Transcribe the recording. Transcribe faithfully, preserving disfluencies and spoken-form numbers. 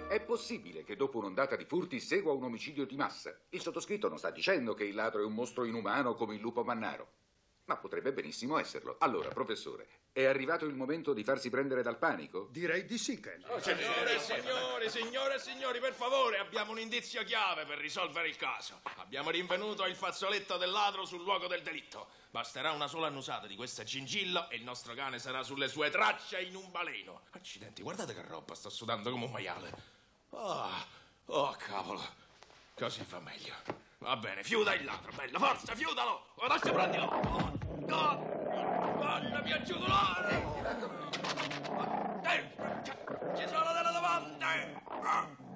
È possibile che dopo un'ondata di furti segua un omicidio di massa? Il sottoscritto non sta dicendo che il ladro è un mostro inumano come il lupo mannaro, ma potrebbe benissimo esserlo. Allora, professore, è arrivato il momento di farsi prendere dal panico? Direi di sì, Kelly. Oh, signore, signore, signore e signori, per favore, abbiamo un indizio chiave per risolvere il caso. Abbiamo rinvenuto il fazzoletto del ladro sul luogo del delitto. Basterà una sola annusata di questa gingilla e il nostro cane sarà sulle sue tracce in un baleno. Accidenti, guardate che roba, sto sudando come un maiale. Oh, oh, cavolo. Così fa meglio. Va bene, fiuta il ladro, bello, forza, fiutalo! Adesso prendilo! Oh, no! Guarda, mi aggiudolare! Eh, ci sono delle domande!